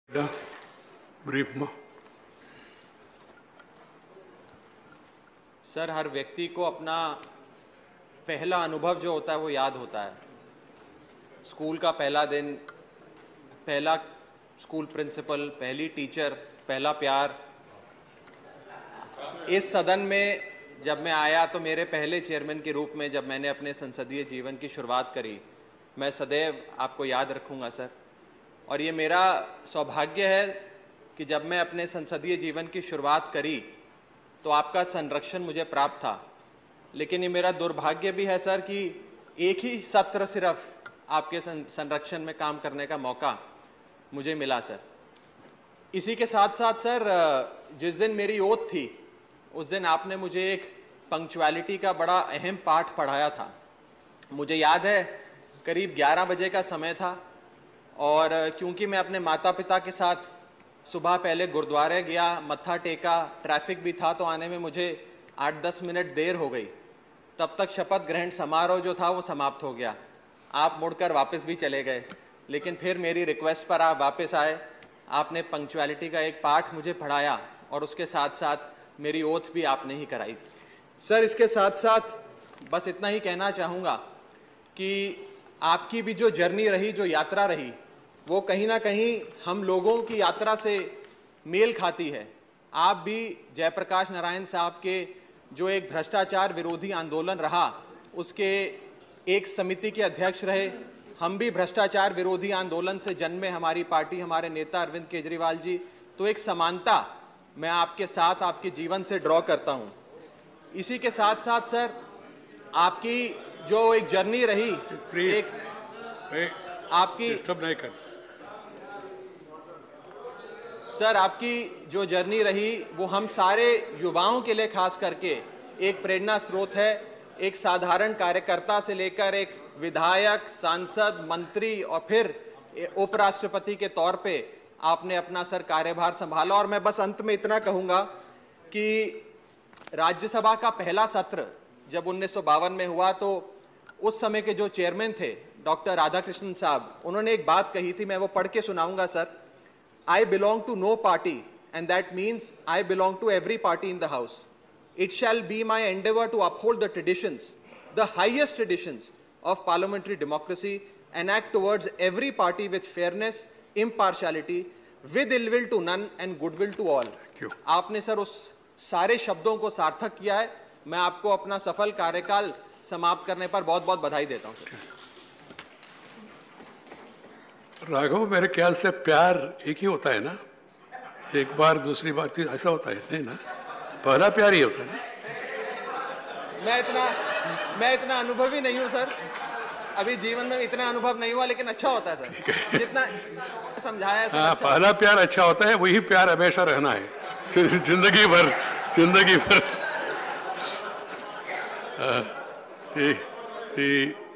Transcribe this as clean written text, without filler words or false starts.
Brief में sir, हर व्यक्ति को अपना पहला अनुभव जो होता है वो याद होता है। स्कूल का पहला दिन, पहला स्कूल प्रिंसिपल, पहली टीचर, पहला प्यार। इस सदन में जब मैं आया तो मेरे पहले चेयरमैन के रूप में जब मैंने अपने संसदीय जीवन की शुरुआत करी, मैं सदैव आपको याद रखूंगा सर। और ये मेरा सौभाग्य है कि जब मैं अपने संसदीय जीवन की शुरुआत करी तो आपका संरक्षण मुझे प्राप्त था, लेकिन ये मेरा दुर्भाग्य भी है सर कि एक ही सत्र सिर्फ आपके संरक्षण में काम करने का मौका मुझे मिला सर। इसी के साथ साथ सर, जिस दिन मेरी ओथ थी उस दिन आपने मुझे एक पंक्चुअलिटी का बड़ा अहम पाठ पढ़ाया था। मुझे याद है करीब 11 बजे का समय था और क्योंकि मैं अपने माता पिता के साथ सुबह पहले गुरुद्वारे गया, मत्था टेका, ट्रैफिक भी था तो आने में मुझे 8-10 मिनट देर हो गई। तब तक शपथ ग्रहण समारोह जो था वो समाप्त हो गया। आप मुड़कर वापस भी चले गए, लेकिन फिर मेरी रिक्वेस्ट पर आप वापस आए। आपने पंक्चुअलिटी का एक पाठ मुझे पढ़ाया और उसके साथ साथ मेरी ओथ भी आपने ही कराई थी सर। इसके साथ साथ बस इतना ही कहना चाहूँगा कि आपकी भी जो जर्नी रही, जो यात्रा रही, वो कहीं ना कहीं हम लोगों की यात्रा से मेल खाती है। आप भी जयप्रकाश नारायण साहब के जो एक भ्रष्टाचार विरोधी आंदोलन रहा उसके एक समिति के अध्यक्ष रहे। हम भी भ्रष्टाचार विरोधी आंदोलन से जन्मे हमारी पार्टी, हमारे नेता अरविंद केजरीवाल जी। तो एक समानता मैं आपके साथ, आपके जीवन से ड्रॉ करता हूँ। इसी के साथ साथ सर, आपकी जो एक जर्नी रही, आपकी सर, आपकी जो जर्नी रही वो हम सारे युवाओं के लिए खास करके एक प्रेरणा स्रोत है। एक साधारण कार्यकर्ता से लेकर एक विधायक, सांसद, मंत्री और फिर उपराष्ट्रपति के तौर पे आपने अपना सर कार्यभार संभाला। और मैं बस अंत में इतना कहूँगा कि राज्यसभा का पहला सत्र जब 1952 में हुआ तो उस समय के जो चेयरमैन थे डॉक्टर राधाकृष्णन साहब, उन्होंने एक बात कही थी, मैं वो पढ़ के सुनाऊंगा sir. I belong to no party, and that means I belong to every party in the house. It shall be my endeavor to uphold the traditions, the highest traditions of parliamentary democracy, and act towards every party with fairness, impartiality, with ill will to none and goodwill to all. आपने sir उस सारे शब्दों को सार्थक किया है। मैं आपको अपना सफल कार्यकाल समाप्त करने पर बहुत बहुत बधाई देता हूँ। राघव, मेरे ख्याल से प्यार एक ही होता है ना, एक बार दूसरी बार फिर ऐसा होता है नहीं ना, पहला प्यार ही होता है ना। मैं इतना अनुभवी नहीं हूँ सर, अभी जीवन में इतना अनुभव नहीं हुआ, लेकिन अच्छा होता है सर, जितना समझाया है। हाँ, अच्छा पहला प्यार अच्छा होता है, वही प्यार हमेशा रहना है जिंदगी भर। जिंदगी भर